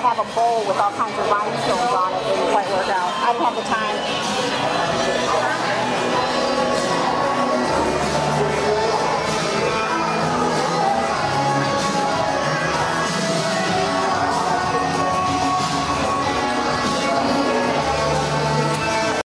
have a bowl with all kinds of rhinestones on it. It didn't quite work out. I didn't have the time.